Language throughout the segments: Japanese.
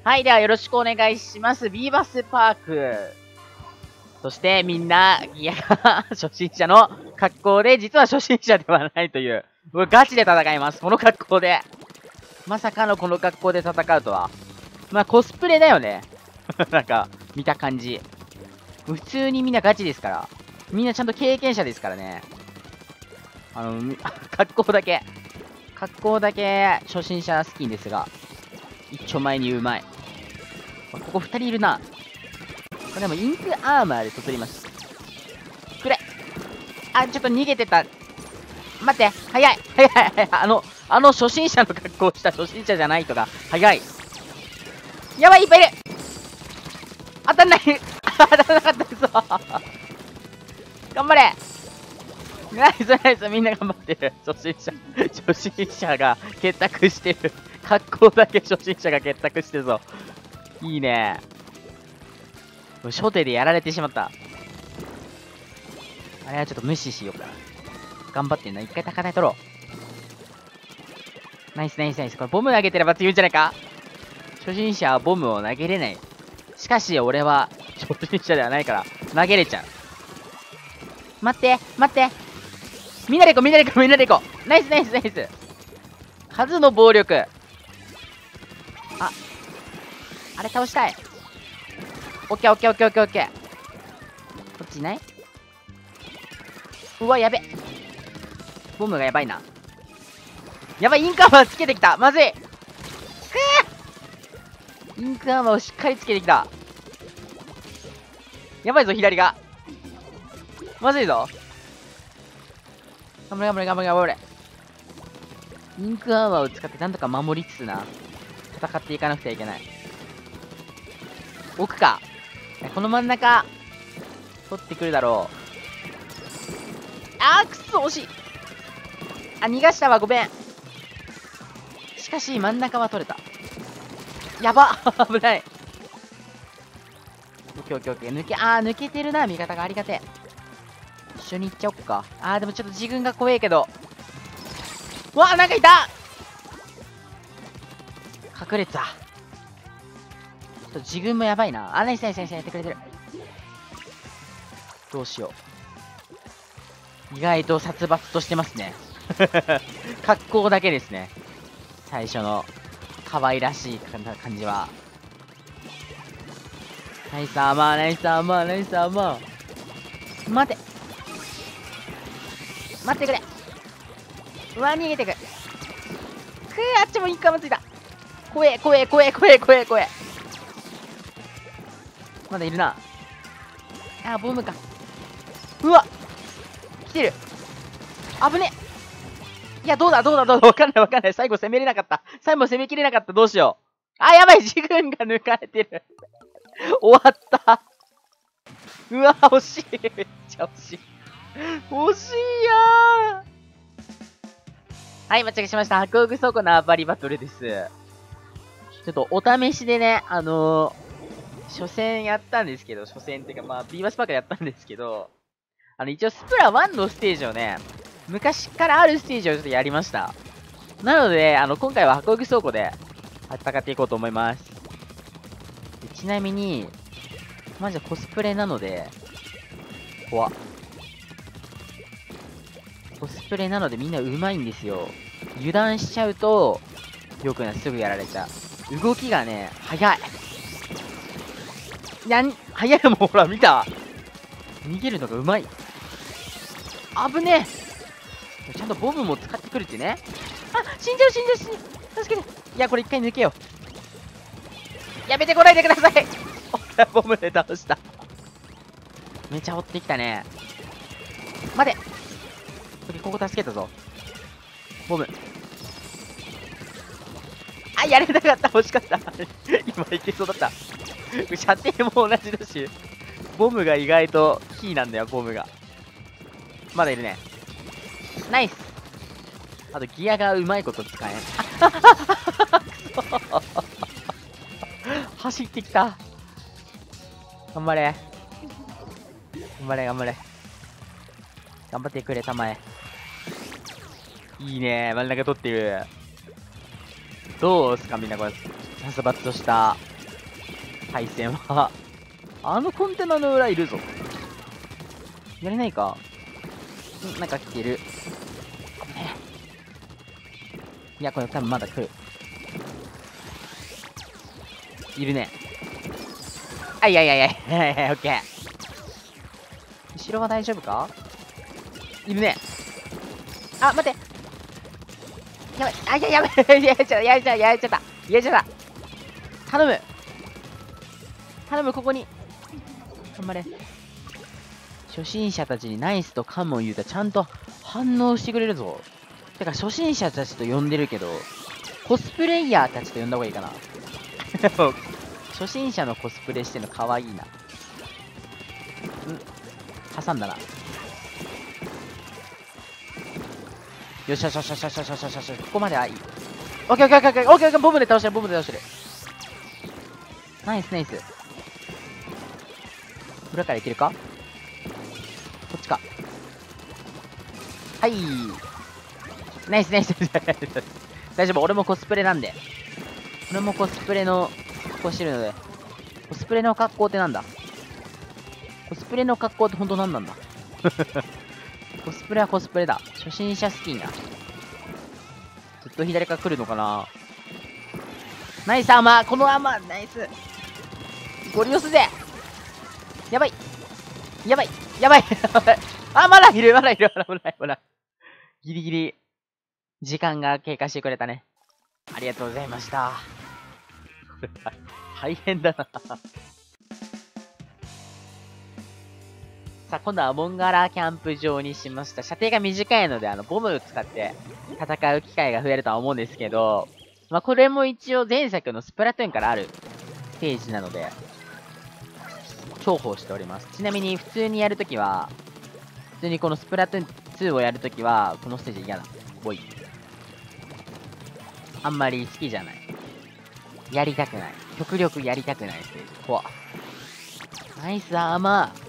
はい、ではよろしくお願いします。ビーバスパーク。そしてみんな、ギアが初心者の格好で、実は初心者ではないという。ガチで戦います。この格好で。まさかのこの格好で戦うとは。まあ、コスプレだよね。なんか、見た感じ。普通にみんなガチですから。みんなちゃんと経験者ですからね。格好だけ初心者スキンですが、一丁前にうまい。ここ2人いるな。でもインクアーマーで取ります。くれ。あ、ちょっと逃げてた。待って、早い。初心者の格好をした初心者じゃないとか、早い。やばい、いっぱいいる。当たんない。当たらなかったぞ。頑張れ。ナイスナイス、みんな頑張ってる。初心者が結託してる。格好だけ初心者が結託してるぞ。いいね。初手でやられてしまった。あれはちょっと無視しようかな。頑張ってんな。一回高台取ろう。ナイスナイスナイス。これボム投げてれば強いんじゃないか。初心者はボムを投げれない。しかし俺は初心者ではないから投げれちゃう。待って待って。みんなで行こうみんなで行こうみんなで行こう。ナイスナイスナイス。数の暴力。あれ倒したい。オッケーオッケーオッケーオッケーオッケー。こっちいない？うわ、やべ。ボムがやばいな。やばい、インクアーマーつけてきた。まずい。インクアーマーをしっかりつけてきた。やばいぞ、左が。まずいぞ。頑張れ頑張れ頑張れ頑張れ。インクアーマーを使ってなんとか守りつつな、戦っていかなくてはいけない。奥か。この真ん中、取ってくるだろう。くそ、惜しい。逃がしたわ、ごめん。しかし、真ん中は取れた。やば危ない。オッケーオッケーオッケー。抜けてるな、味方が。ありがてえ。一緒に行っちゃおっか。でもちょっと自分が怖えけど。うわ、なんかいた。隠れてた。ちょっと自分もやばいな。ナイスナイスナイスやってくれてる。どうしよう。意外と殺伐としてますね。格好だけですね。最初の可愛らしい感じは。ナイスアーマー、ナイスアーマー、ナイスアーマー。待て。待ってくれ。うわ、逃げてく。あっちもインカーもついた。怖え、怖え、怖え、怖え、怖え、怖え。まだいるな。ボムか。うわ来てる。危ね。いや、どうだわかんないわかんない。最後攻めれなかった。最後攻めきれなかった。どうしよう。やばい、自軍が抜かれてる。終わった。うわ、惜しい。めっちゃ惜しい。惜しいやー。はい、間違えしました。ハコグ倉庫のバリバトルです。ちょっとお試しでね、初戦やったんですけど、初戦っていうか、ビーバスパークやったんですけど、一応スプラ1のステージをね、昔からあるステージをちょっとやりました。なので、今回は箱具倉庫で戦っていこうと思います。ちなみに、マジでコスプレなので、怖っ。コスプレなのでみんな上手いんですよ。油断しちゃうと、よくね、すぐやられちゃう。動きがね、早い。早いもん、ほら、見た？逃げるのが上手い。危ねえ。ちゃんとボムも使ってくるってね。死んじゃう。助けて。いや、これ一回抜けよう。やめてこないでください。ボムで倒した。めちゃ追ってきたね。待て。ここ助けたぞ。ボム。やれなかった。欲しかった。今いけそうだった。射程も同じだし、ボムが意外とキーなんだよ、ボムが。まだいるね。ナイス。あとギアがうまいこと使えん。くそ走ってきた。頑張れ。頑張ってくれ、たまえ。いいね、真ん中取ってる。どうすかみんな、これ殺伐とした対戦は。あのコンテナの裏いるぞ。やれないか。なんか来てる。いや、これ多分まだ来る。いるね。あ、いやいやいやいやいや、オッケー。後ろは大丈夫か？いるね。あ、待って。やばい。あ、いや、やばい。やっちゃった。やっちゃった。やっちゃった。やっちゃった。頼む。頼む、ここに。頑張れ。初心者たちにナイスとカモン言うたらちゃんと反応してくれるぞ。てか、初心者たちと呼んでるけど、コスプレイヤーたちと呼んだ方がいいかな。初心者のコスプレしてんのかわいいな。挟んだな。よしよしよしよしよしよしよしよし。ここまではいい。オッケーオッケーオッケーオッケーオッケー。ボムで倒してる、ボムで倒してる。ナイスナイス。裏からいけるか？こっちか。はい。ナイスナイス。大丈夫、俺もコスプレなんで。俺もコスプレの格好してるので。コスプレの格好ってなんだ？コスプレの格好って本当なんなんだ？コスプレはコスプレだ。初心者スキンだ。ずっと左から来るのかな？ナイスアーマー、このアーマー、ナイス。ゴリ押すぜ。やばい。やばい。やばい。あ、まだいる、まだいる、まだいる、まだ。ギリギリ、時間が経過してくれたね。ありがとうございました。大変だな。さあ、今度はモンガラキャンプ場にしました。射程が短いので、ボムを使って戦う機会が増えるとは思うんですけど、まあ、これも一応前作のスプラトゥーンからあるページなので、重宝しております。ちなみに、普通にやるときは、普通にこのスプラトゥーン2をやるときは、このステージ嫌だ。おい。あんまり好きじゃない。やりたくない。極力やりたくないステージ。怖っ。ナイスアーマー。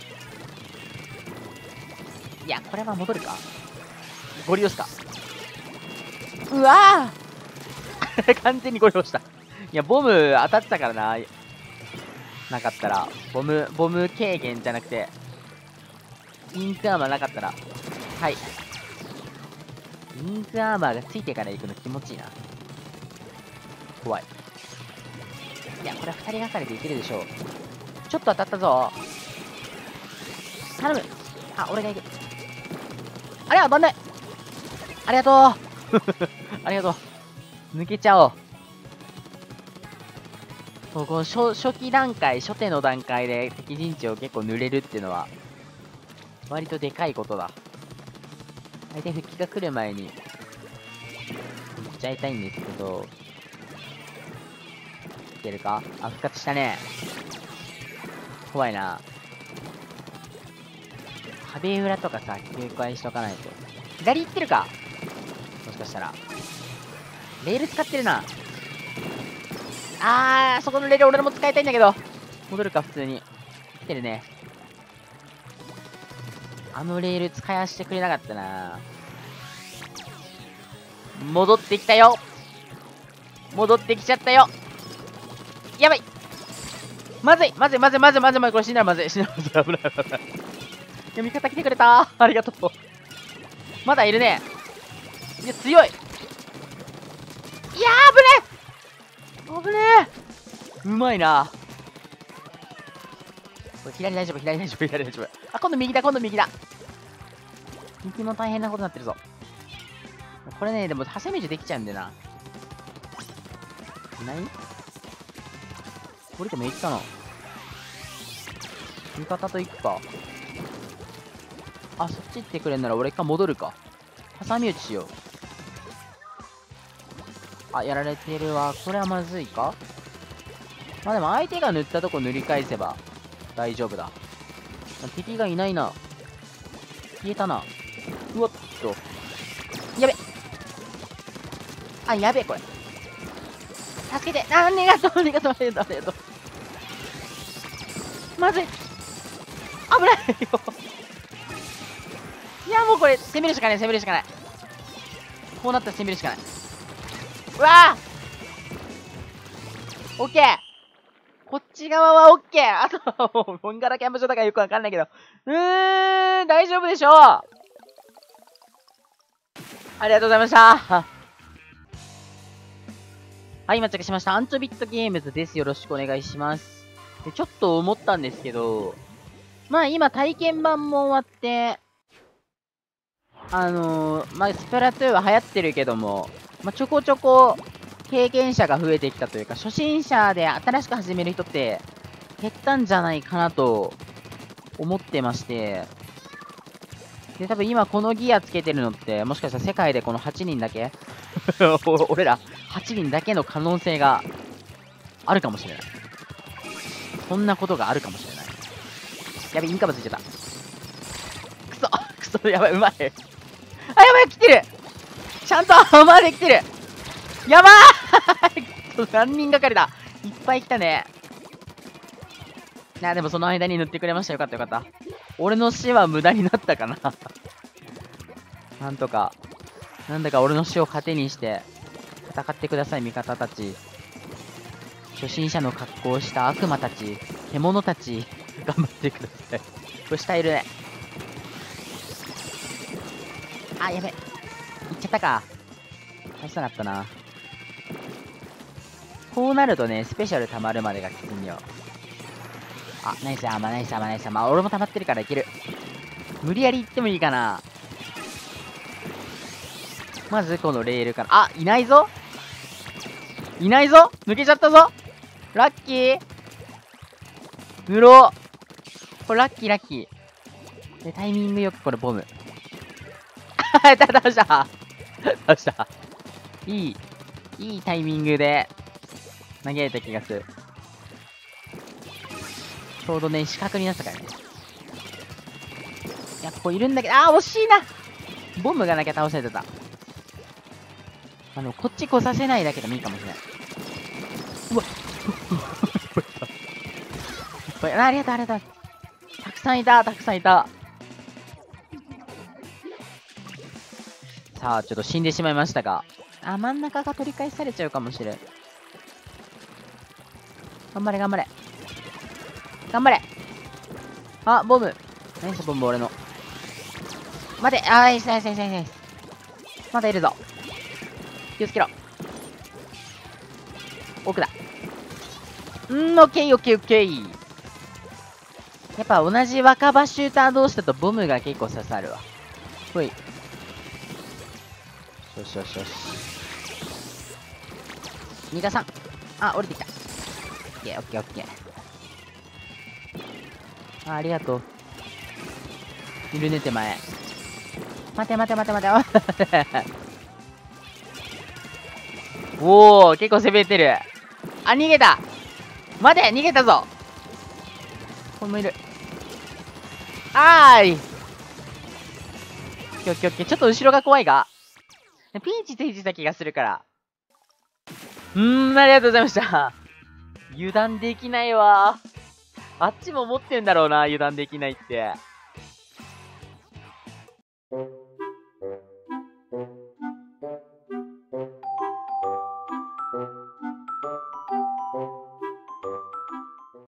いや、これは戻るか。ゴリ押すか。うわぁ完全にゴリ押した。いや、ボム当たってたからな。なかったら。ボム軽減じゃなくて、インクアーマーなかったら。はい。インクアーマーがついてから行くの気持ちいいな。怖い。いや、これは2人がかりでいけるでしょう。ちょっと当たったぞ。頼む。あ、俺が行く。あれは当たんない。ありがとう。ありがとう。抜けちゃおう。そう、この初期段階、初手の段階で敵陣地を結構濡れるっていうのは、割とでかいことだ。相手復帰が来る前に、行っちゃいたいんですけど、いけるか？あ、復活したね。怖いな。壁裏とかさ、警戒しとかないと。左行ってるか？もしかしたら。レール使ってるな。そこのレール俺も使いたいんだけど。戻るか、普通に。来てるね。あのレール使いしてくれなかったな。戻ってきたよ。戻ってきちゃったよ。やばい。まずい。これ死んだらまずい。危ない。いや、味方来てくれた。ありがとう。まだいるね。いや、強い。いやー、危ねえ。うまいな。これ左大丈夫。あ、今度右だ。右も大変なことになってるぞ。これね、でも、挟み道できちゃうんだよな。いない？降りてもいいかな。味方と行くか。あ、そっち行ってくれんなら俺一回戻るか。挟み撃ちしよう。あ、やられてるわ。これはまずいか？まあでも相手が塗ったとこ塗り返せば大丈夫だ。敵がいないな。消えたな。うわっと。やべ。あ、やべえ、これ。助けて。ありがとう。まずい。危ないよ。いや、もうこれ、攻めるしかない。こうなったら攻めるしかない。うわぁオッケー。 こっち側は OK! あとはもう、モンガラキャンプ場だからよくわかんないけど。大丈夫でしょう。ありがとうございました。はい、到着しました。アンチョビットゲームズです。よろしくお願いします。で、ちょっと思ったんですけど、まあ今体験版も終わって、まあスプラトゥーンは流行ってるけども、まあちょこちょこ経験者が増えてきたというか、初心者で新しく始める人って減ったんじゃないかなと思ってまして、で、多分今このギアつけてるのって、もしかしたら世界でこの8人だけ俺ら8人だけの可能性があるかもしれない。そんなことがあるかもしれない。やべ、インカムついちゃった。くそ、やばい、うまい。あ、やばい、来てるちゃんとまで来てるやばー何人がかりだいっぱい来たね。でもその間に塗ってくれました。よかったよかった。俺の死は無駄になったかななんとか、なんだか俺の死を糧にして、戦ってください、味方たち。初心者の格好をした悪魔たち、獣たち、頑張ってください。これ下いるね。あ、やべ。行っちゃったか。大したかったな。こうなるとね、スペシャル溜まるまでがきついんよ。あ、ナイスアーマー、ナイスアーマー、ナイスアーマー。俺も溜まってるからいける。無理やり行ってもいいかな。まずこのレールから。あ、いないぞいないぞ抜けちゃったぞラッキー塗ろうこれラッキーラッキー。で、タイミングよくこれボム。倒した倒したいいタイミングで投げれた気がする。ちょうどね、四角になったからね。いや、ここいるんだけど、惜しいなボムがなきゃ倒せてた。こっち来させないだけでもいいかもしれない。うわいっぱい、ありがとう、ありがとう。たくさんいた。さあ、ちょっと死んでしまいましたが。真ん中が取り返されちゃうかもしれん。頑張れ。あ、ボム。ナイスボム、俺の。待て、ナイス。まだいるぞ。気をつけろ。奥だ。オッケー。やっぱ同じ若葉シューター同士だとボムが結構刺さるわ。ほい。よし。2打3。降りてきた。オッケー。ありがとう。いるね、手前。待て。おー、結構攻めてる。逃げた待て逃げたぞこれもいる。オッケー。ちょっと後ろが怖いが。ピンチついてた気がするから。ありがとうございました。油断できないわ。あっちも持ってんだろうな、油断できないって。